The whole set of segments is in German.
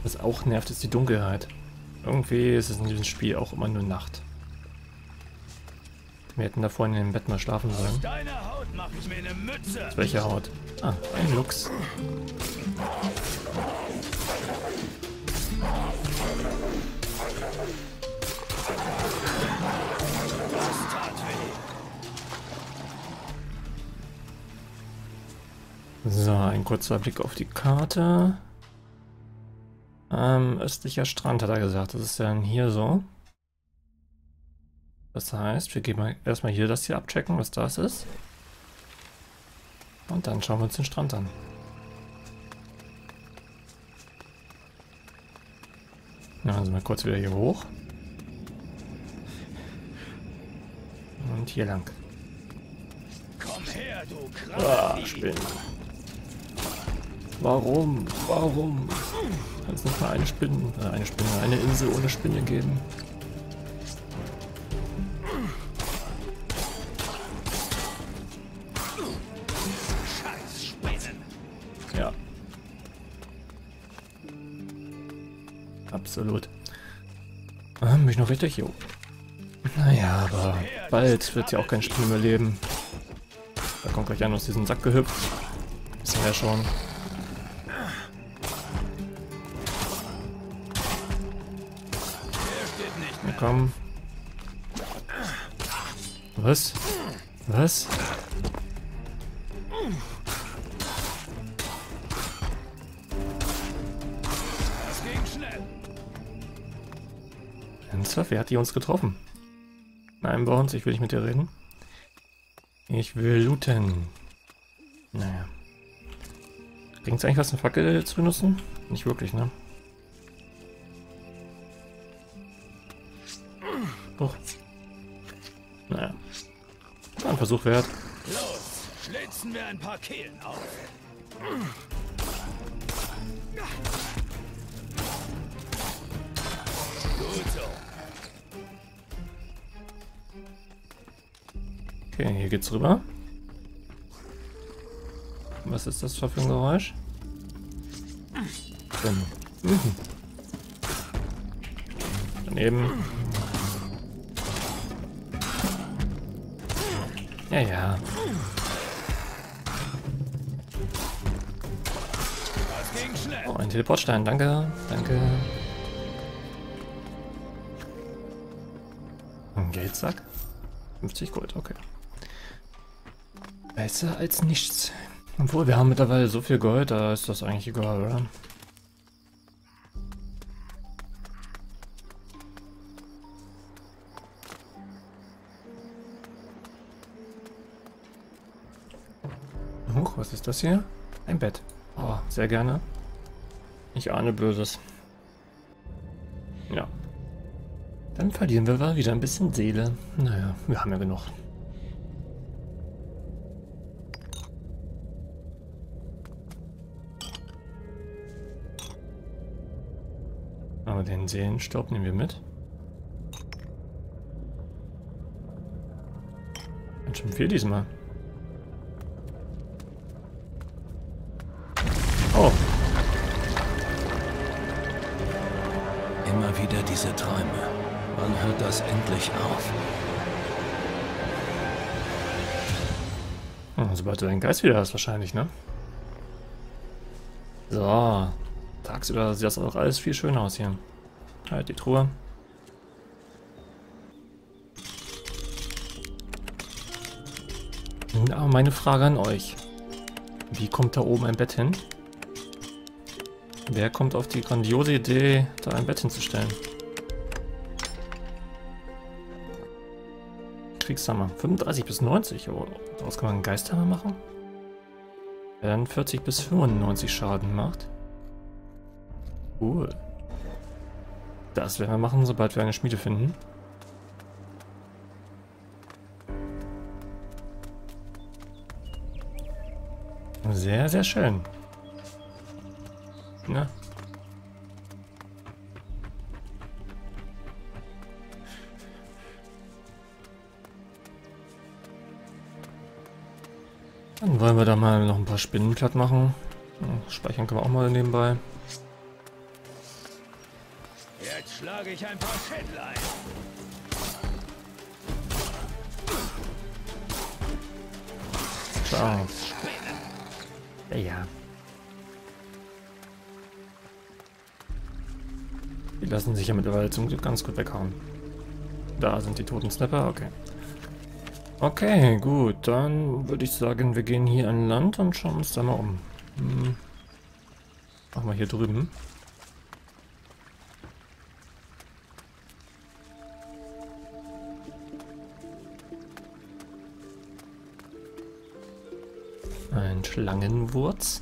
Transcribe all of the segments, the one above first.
Was auch nervt, ist die Dunkelheit. Irgendwie ist es in diesem Spiel auch immer nur Nacht. Wir hätten da vorhin in dem Bett mal schlafen sollen. Deine Haut mache ich mir eine Mütze. Aus welcher Haut? Ah, ein Luchs. Das tat weh. So, ein kurzer Blick auf die Karte. Östlicher Strand, hat er gesagt. Das ist dann hier so. Das heißt, wir gehen mal erstmal hier das hier abchecken, was das ist. Und dann schauen wir uns den Strand an. Ja, also mal kurz wieder hier hoch. Und hier lang. Komm her, du Kraft. Spinnen. Warum? Warum? Kann es nicht mal eine eine Insel ohne Spinne geben? Scheiß Spinnen. Ja. Absolut. Bin ich noch richtig? Jo. Naja, aber bald wird ja auch kein Spiel mehr leben. Da kommt gleich einer aus diesem Sack gehüpft. Wissen wir ja schon. Na komm. Was? Was? Das ging schnell. Ernsthaft? Wer hat die uns getroffen? Nein, bei uns, ich will nicht mit dir reden. Ich will looten. Naja. Bringt es eigentlich was, eine Fackel zu benutzen? Nicht wirklich, ne? Doch. Naja. War ein Versuch wert. Los, schlitzen wir ein paar Kehlen auf. Gut so. Okay, hier geht's rüber. Was ist das für ein Geräusch? Daneben. Ja, ja. Das ging schnell. Oh, ein Teleportstein, danke. Danke. Ein Geldsack? 50 Gold, okay. Besser als nichts. Obwohl, wir haben mittlerweile so viel Gold, da ist das eigentlich egal, oder? Huch, was ist das hier? Ein Bett. Oh, sehr gerne. Ich ahne Böses. Ja. Dann verlieren wir mal wieder ein bisschen Seele. Naja, wir haben ja genug. Aber den Seelenstaub nehmen wir mit. Ganz schön viel diesmal. Oh. Immer wieder diese Träume. Wann hört das endlich auf? Oh, sobald du deinen Geist wieder hast, wahrscheinlich, ne? So. Tagsüber sieht das auch alles viel schöner aus hier. Halt die Truhe. Aber meine Frage an euch. Wie kommt da oben ein Bett hin? Wer kommt auf die grandiose Idee, da ein Bett hinzustellen? Kriegshammer. 35 bis 90. Oh, daraus kann man einen Geisthammer machen? Der dann 40 bis 95 Schaden macht. Cool. Das werden wir machen, sobald wir eine Schmiede finden. Sehr, sehr schön. Ja. Dann wollen wir da mal noch ein paar Spinnen platt machen. Ja, speichern können wir auch mal nebenbei. schlage ich ein paar Schädel ein. Ciao. Ja, ja. Die lassen sich ja mittlerweile zum Glück ganz gut weghauen. Da sind die toten Snapper, okay. Okay, gut, dann würde ich sagen, wir gehen hier an Land und schauen uns da mal um. Machen wir hier drüben. Ein Schlangenwurz.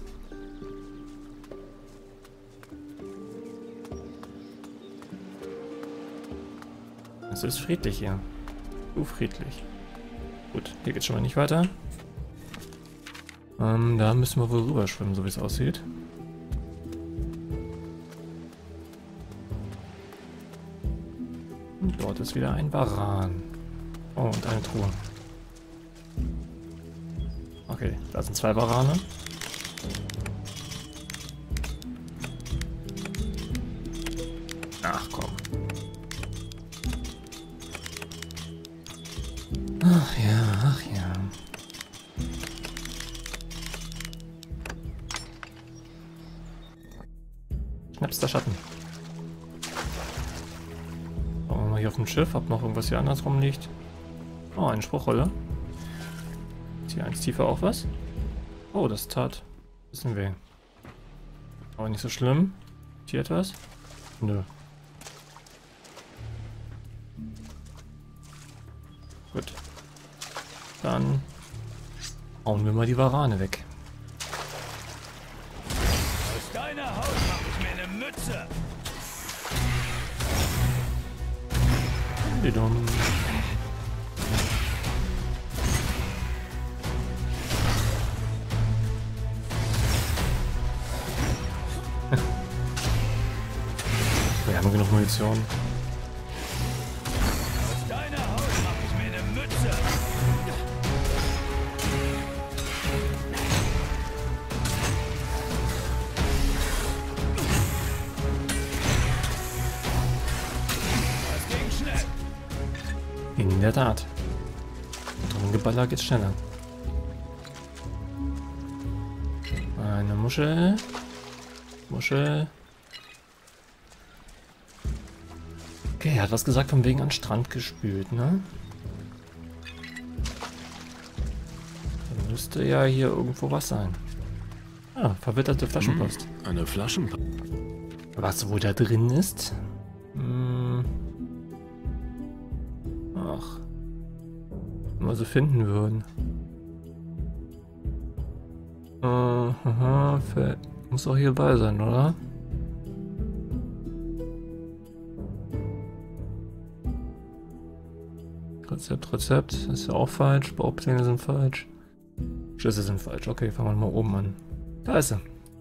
Es ist friedlich hier. So friedlich. Gut, hier geht's schon mal nicht weiter. Da müssen wir wohl rüber schwimmen, so wie es aussieht. Und dort ist wieder ein Varan. Oh, und eine Truhe. Okay, da sind 2 Varane. Ach komm. Ach ja, ach ja. Schnappster Schatten. Schauen wir mal hier auf dem Schiff, ob noch irgendwas hier andersrum liegt. Oh, eine Spruchrolle. Ist hier eins tiefer auch was? Oh, das tat ein bisschen weh. Aber nicht so schlimm. Ist hier etwas? Nö. Gut. Dann hauen wir mal die Varane weg. Aus deiner Haut mache ich mir eine Mütze. Wie dumm. Wir haben genug Munition. Aus deiner Haut mache ich mir eine Mütze. Das ging schnell. In der Tat. Und drum Geballer geht schneller. Eine Muschel. Muschel. Okay, er hat was gesagt von wegen an Strand gespült, ne? Dann müsste ja hier irgendwo was sein. Ah, verwitterte Flaschenpost. Eine Flaschenpost. Was wohl da drin ist? Ach. Wenn wir sie finden würden. Aha, muss auch hierbei sein, oder? Rezept, das ist ja auch falsch. Baupläne sind falsch. Schlüssel sind falsch. Okay, fangen wir mal oben an. Da ist er.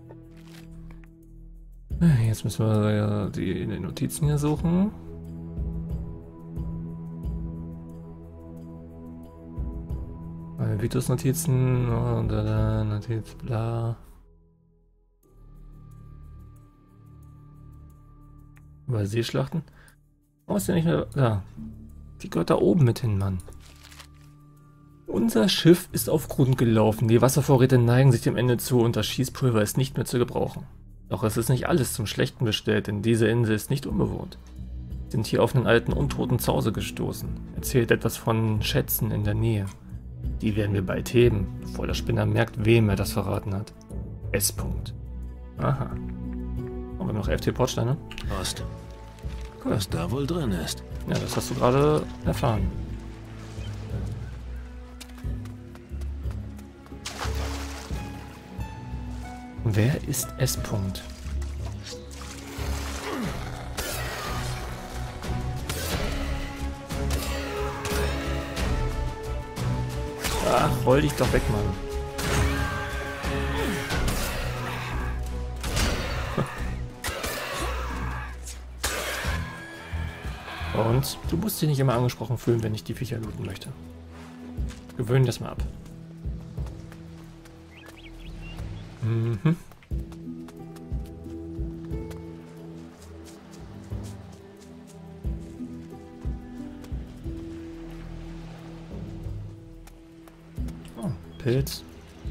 Jetzt müssen wir die Notizen hier suchen. Vitus Notizen und Notiz bla. Über Seeschlachten. Warum ist der nicht mehr da? Die gehört da oben mit hin, Mann. Unser Schiff ist auf Grund gelaufen. Die Wasservorräte neigen sich dem Ende zu und das Schießpulver ist nicht mehr zu gebrauchen. Doch es ist nicht alles zum Schlechten bestellt, denn diese Insel ist nicht unbewohnt. Wir sind hier auf einen alten, untoten Zause gestoßen. Erzählt etwas von Schätzen in der Nähe. Die werden wir bald heben, bevor der Spinner merkt, wem er das verraten hat. S. -Punkt. Aha. Haben wir noch 11 Teleportsteine? Passt. Cool. Was da wohl drin ist. Ja, das hast du gerade erfahren. Wer ist S. -Punkt? Ach, roll dich doch weg, Mann. Und du musst dich nicht immer angesprochen fühlen, wenn ich die Viecher looten möchte. Gewöhn das mal ab. Mhm. Pilz.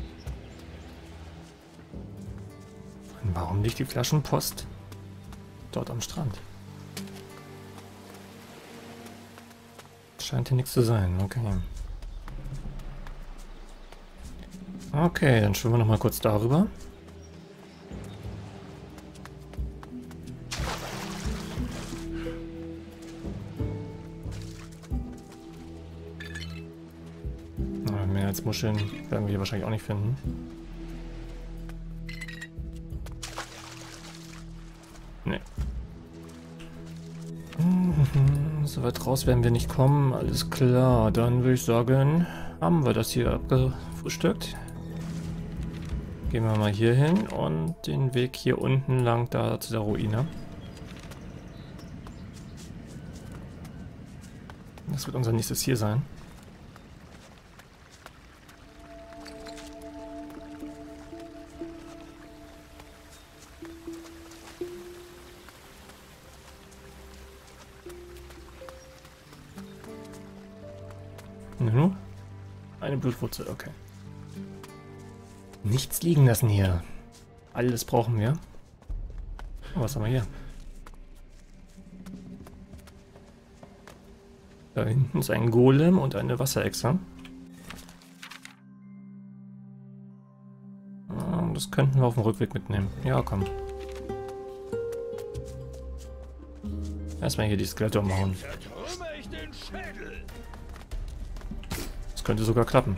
Und warum liegt die Flaschenpost dort am Strand? Scheint hier nichts zu sein, okay. Okay, dann schwimmen wir noch mal kurz darüber. Mehr als Muscheln werden wir hier wahrscheinlich auch nicht finden. Nee. So weit raus werden wir nicht kommen. Alles klar. Dann würde ich sagen, haben wir das hier abgefrühstückt. Gehen wir mal hier hin und den Weg hier unten lang da zu der Ruine. Das wird unser nächstes Ziel sein. Eine Blutwurzel, okay. Nichts liegen lassen hier. Alles brauchen wir. Oh, was haben wir hier? Da hinten ist ein Golem und eine Wasserechse. Das könnten wir auf dem Rückweg mitnehmen. Ja, komm. Erstmal hier die Skelette umhauen. Zertrümmer ich den Schädel. Das könnte sogar klappen.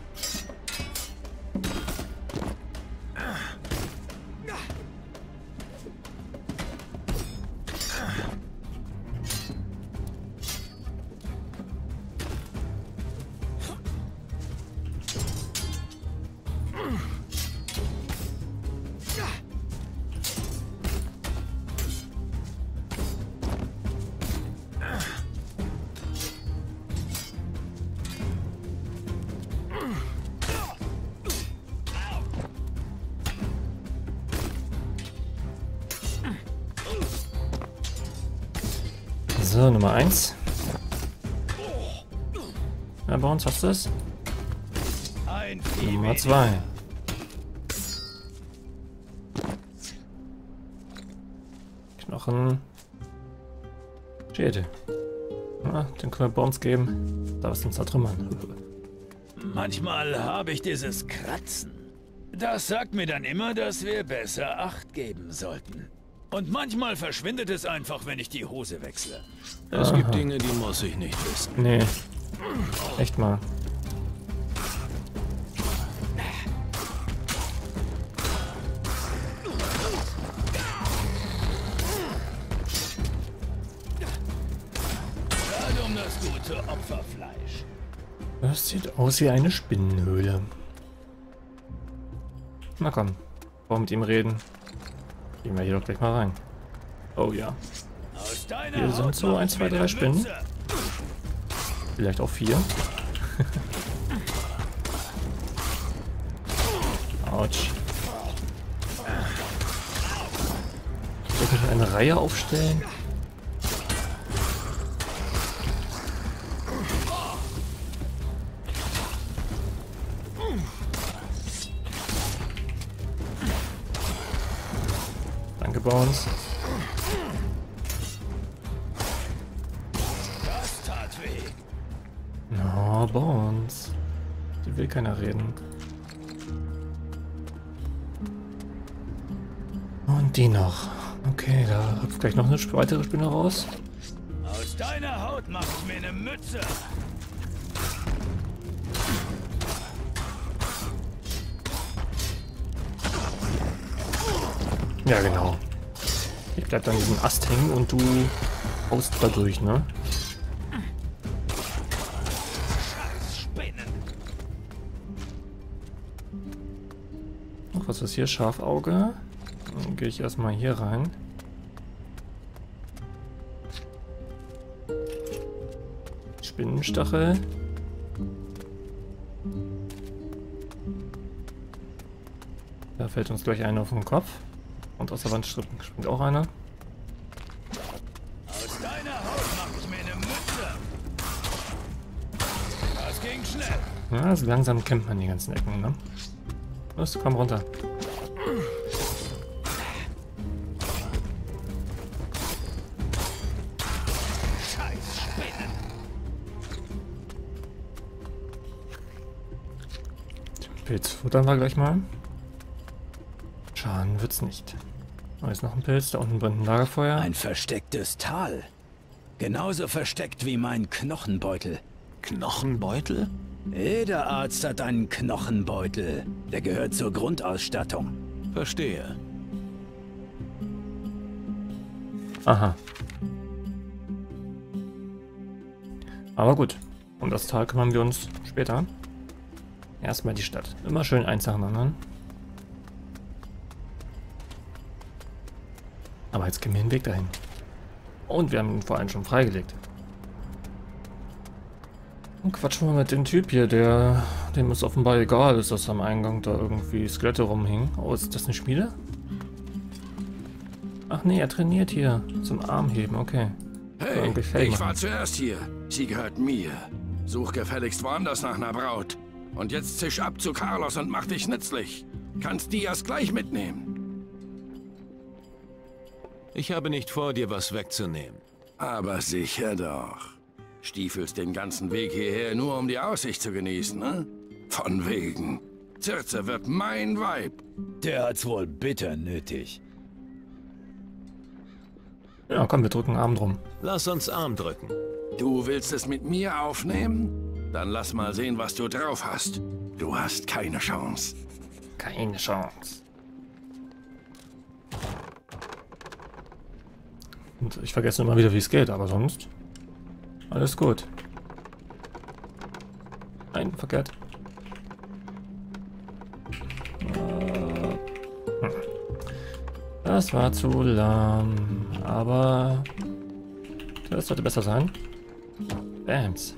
So, Nummer 1. Ja, bei uns hast du es. Ein Nummer 2. Knochen. Schädel. Ja, den können wir bei uns geben. Da ist uns zertrümmern. Manchmal habe ich dieses Kratzen. Das sagt mir dann immer, dass wir besser Acht geben sollten. Und manchmal verschwindet es einfach, wenn ich die Hose wechsle. Es gibt Dinge, die muss ich nicht wissen. Nee. Echt mal. Gerade um das gute Opferfleisch. Das sieht aus wie eine Spinnenhöhle. Na komm, wollen wir mit ihm reden? Gehen wir hier doch gleich mal rein. Oh ja. Aus deiner Hier sind Haut so mach 1, ich 2, mir 3 eine Spinnen. Mütze. Vielleicht auch 4. Autsch. Soll ich mich in eine Reihe aufstellen? Danke, Bones. Das tat weh. No, Bones. Die will keiner reden. Und die noch. Okay, da hüpft gleich noch eine weitere Spinne raus. Aus deiner Haut mach ich mir eine Mütze. Ja, genau. Ich bleib an diesem Ast hängen und du haust da durch, ne? Spinnen. Ach, was ist hier? Schafauge. Dann gehe ich erstmal hier rein. Spinnenstachel. Da fällt uns gleich einer auf den Kopf. Und aus der Wand springt auch einer. Aus deiner Haut mach ich mir eine Mütze. Das ging schnell. Ja, also langsam kennt man die ganzen Ecken, ne? Los, komm runter. Pilz futtern wir gleich mal. Schaden wird's nicht. Da ist noch ein Pilz, da unten brennt ein Lagerfeuer. Ein verstecktes Tal. Genauso versteckt wie mein Knochenbeutel. Knochenbeutel? Jeder Arzt hat einen Knochenbeutel. Der gehört zur Grundausstattung. Verstehe. Aha. Aber gut. Um das Tal kümmern wir uns später. Erstmal die Stadt. Immer schön eins nach dem anderen. Aber jetzt gehen wir den Weg dahin. Und wir haben ihn vor allem schon freigelegt. Und quatschen wir mit dem Typ hier, dem es offenbar egal ist, dass am Eingang da irgendwie Skelette rumhingen. Oh, ist das eine Schmiede? Ach nee, er trainiert hier. Zum Armheben, okay. Hey, ich war zuerst hier. Sie gehört mir. Such gefälligst woanders nach einer Braut. Und jetzt zisch ab zu Carlos und mach dich nützlich. Kannst Diaz gleich mitnehmen. Ich habe nicht vor, dir was wegzunehmen. Aber sicher doch. Stiefelst den ganzen Weg hierher nur, um die Aussicht zu genießen, ne? Von wegen. Circe wird mein Weib. Der hat's wohl bitter nötig. Ja, komm, wir drücken Arm drum. Lass uns Arm drücken. Du willst es mit mir aufnehmen? Dann lass mal sehen, was du drauf hast. Du hast keine Chance. Keine Chance. Und ich vergesse immer wieder, wie es geht, aber sonst alles gut. Nein, verkehrt. Das war zu lahm, aber das sollte besser sein. Bams.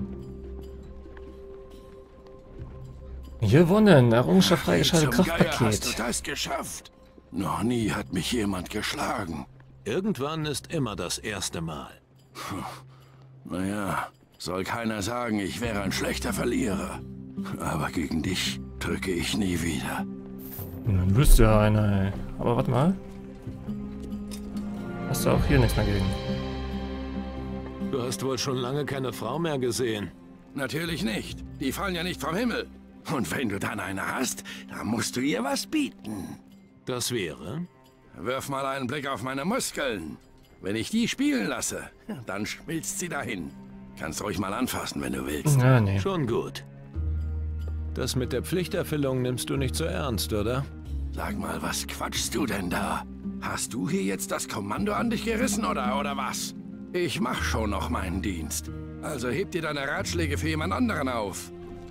Gewonnen, Errungenschaft freigeschaltet, Zum Geier Kraftpaket. hast du das geschafft? Noch nie hat mich jemand geschlagen. Irgendwann ist immer das erste Mal. Naja, soll keiner sagen, ich wäre ein schlechter Verlierer. Aber gegen dich drücke ich nie wieder. Dann bist du ja einer, ey. Aber warte mal. Hast du auch hier nichts mehr gegen? Du hast wohl schon lange keine Frau mehr gesehen. Natürlich nicht. Die fallen ja nicht vom Himmel. Und wenn du dann eine hast, dann musst du ihr was bieten. Das wäre? Wirf mal einen Blick auf meine Muskeln. Wenn ich die spielen lasse, dann schmilzt sie dahin. Kannst ruhig mal anfassen, wenn du willst. Ja, nee. Schon gut. Das mit der Pflichterfüllung nimmst du nicht so ernst, oder? Sag mal, was quatschst du denn da? Hast du hier jetzt das Kommando an dich gerissen oder was? Ich mach schon noch meinen Dienst. Also heb dir deine Ratschläge für jemand anderen auf.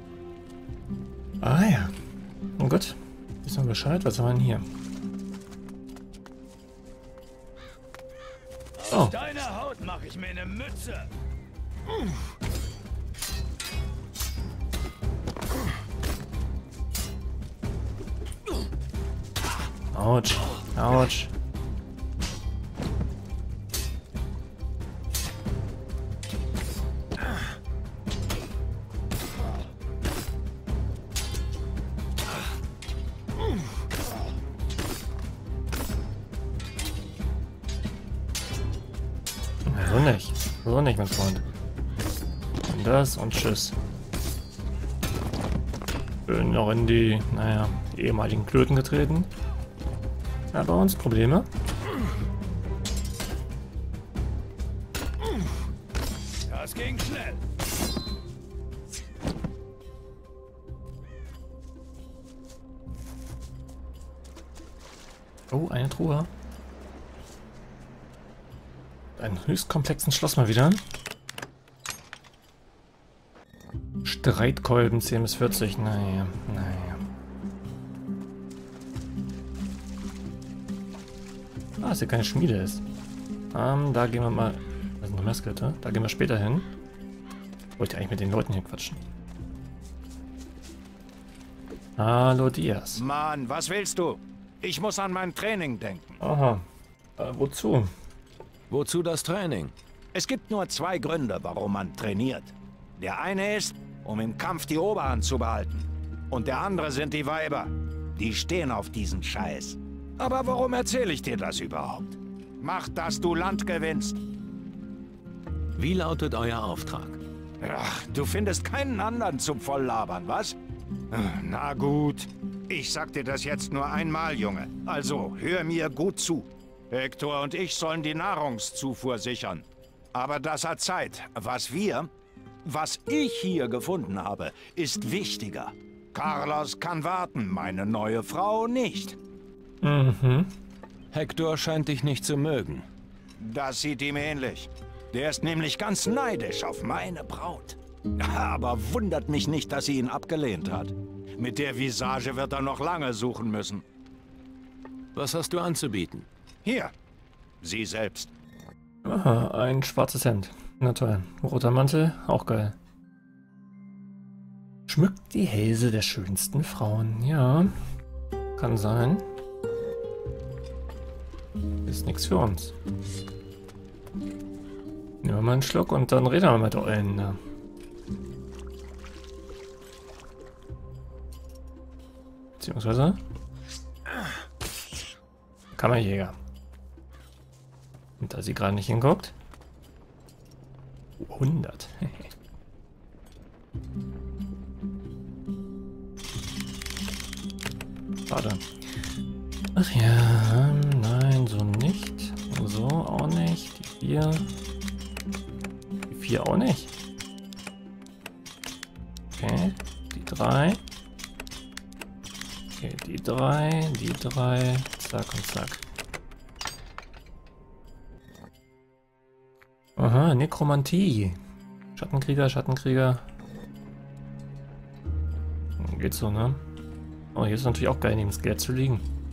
Ah ja. Oh Gott. Wissen wir Bescheid? Was haben wir denn hier? Oh. Aus deiner Haut mache ich mir eine Mütze. Autsch. Autsch. So nicht. So nicht, mein Freund. Und das und tschüss. Schön noch in die, naja, ehemaligen Klöten getreten. Ja, bei uns Probleme. Das ging schnell. Oh, eine Truhe. Einen höchst komplexen Schloss mal wieder. Streitkolben 10 bis 40. Naja, naja. Ah, dass hier keine Schmiede ist. Da gehen wir mal. Da sind noch mehr Skelette. Da gehen wir später hin. Wollte ich eigentlich mit den Leuten hier quatschen. Hallo Diaz. Mann, was willst du? Ich muss an mein Training denken. Aha. Wozu? Wozu das Training? Es gibt nur zwei Gründe, warum man trainiert. Der eine ist, um im Kampf die Oberhand zu behalten. Und der andere sind die Weiber. Die stehen auf diesen Scheiß. Aber warum erzähle ich dir das überhaupt? Mach, dass du Land gewinnst. Wie lautet euer Auftrag? Ach, du findest keinen anderen zum Volllabern, was? Na gut. Ich sag dir das jetzt nur einmal, Junge. Also, hör mir gut zu. Hector und ich sollen die Nahrungszufuhr sichern. Aber das hat Zeit. Was ich hier gefunden habe, ist wichtiger. Carlos kann warten, meine neue Frau nicht. Mhm. Hector scheint dich nicht zu mögen. Das sieht ihm ähnlich. Der ist nämlich ganz neidisch auf meine Braut. Aber wundert mich nicht, dass sie ihn abgelehnt hat. Mit der Visage wird er noch lange suchen müssen. Was hast du anzubieten? Hier, sie selbst. Aha, ein schwarzes Hemd. Na toll. Roter Mantel, auch geil. Schmückt die Hälse der schönsten Frauen. Ja, kann sein. Ist nichts für uns. Nehmen wir mal einen Schluck und dann reden wir mit Eulen. Ne? Beziehungsweise Kammerjäger. Und da sie gerade nicht hinguckt. 100. Schade. Ach ja, nein, so nicht. So auch nicht. Die 4. Die 4 auch nicht. Okay, die 3. Okay, die 3, die 3. Zack und zack. Aha, Nekromantie. Schattenkrieger, Schattenkrieger. Geht so, ne? Oh, hier ist natürlich auch geil, neben das Geld zu liegen.